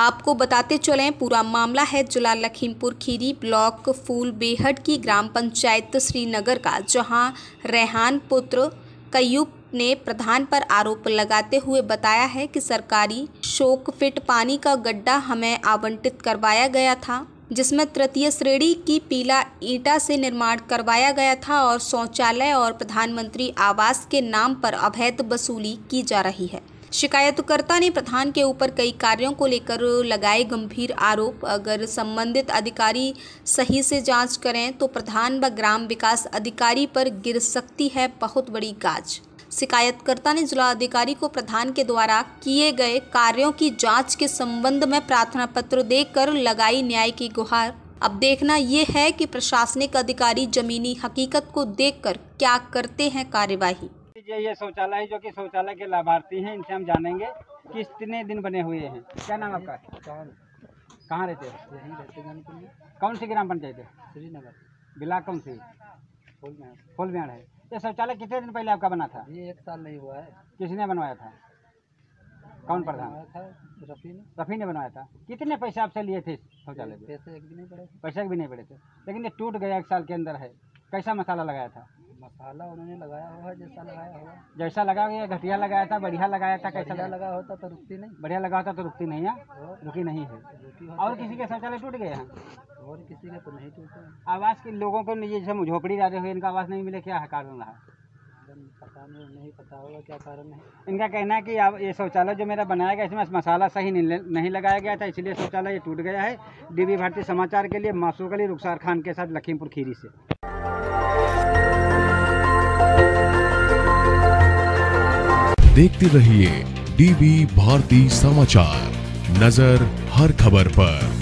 आपको बताते चलें, पूरा मामला है जिला लखीमपुर खीरी ब्लॉक फूलबेहट की ग्राम पंचायत श्रीनगर का, जहां रेहान पुत्र कयूब ने प्रधान पर आरोप लगाते हुए बताया है कि सरकारी शोकफिट पानी का गड्ढा हमें आवंटित करवाया गया था, जिसमें तृतीय श्रेणी की पीला ईंटा से निर्माण करवाया गया था और शौचालय और प्रधानमंत्री आवास के नाम पर अवैध वसूली की जा रही है। शिकायतकर्ता ने प्रधान के ऊपर कई कार्यों को लेकर लगाए गंभीर आरोप। अगर संबंधित अधिकारी सही से जांच करें तो प्रधान व ग्राम विकास अधिकारी पर गिर सकती है बहुत बड़ी गाज। शिकायतकर्ता ने जिला अधिकारी को प्रधान के द्वारा किए गए कार्यों की जांच के संबंध में प्रार्थना पत्र देकर लगाई न्याय की गुहार। अब देखना ये है कि प्रशासनिक अधिकारी जमीनी हकीकत को देखकर क्या करते हैं कार्यवाही। ये शौचालय जो कि शौचालय के लाभार्थी हैं, इनसे हम जानेंगे कि कितने दिन बने हुए हैं। क्या नाम आपका? कहाँ रहते हो? यहीं रहते हैं। कौन सी ग्राम पंचायत है? श्रीनगर। ब्लॉक कौन सी? फूलबेहट है। ये शौचालय कितने दिन पहले आपका बना था? ये 1 साल नहीं हुआ है। किसने बनवाया था? कौन प्रधान? रफ़ी ने बनवाया था। कितने पैसे आपसे लिए थे शौचालय? पैसे एक भी नहीं पड़े। पैसे भी नहीं पड़े थे, लेकिन ये टूट गया 1 साल के अंदर है। कैसा मसाला लगाया था? मसाला उन्होंने लगाया होगा जैसा लगाया होगा। जैसा लगा गया, घटिया लगाया था, बढ़िया लगाया था? कैसा लगा होता तो रुकती नहीं। बढ़िया लगा होता तो रुकती नहीं है, रुकी नहीं है। और किसी के शौचालय टूट गए हैं? और किसी के तो नहीं टूटे। आवास के लोगों को जैसे झोपड़ी रहते हुए इनका आवास नहीं मिले, क्या है कारण रहा? पता नहीं पता होगा क्या कारण है। इनका कहना है कि ये शौचालय जो मेरा बनाया गया इसमें मसाला सही नहीं लगाया गया था, इसलिए शौचालय ये टूट गया है। डीबी भारती समाचार के लिए मासूक अली रुखसार खान के साथ लखीमपुर खीरी से। देखते रहिए डीबी भारती समाचार, नजर हर खबर पर।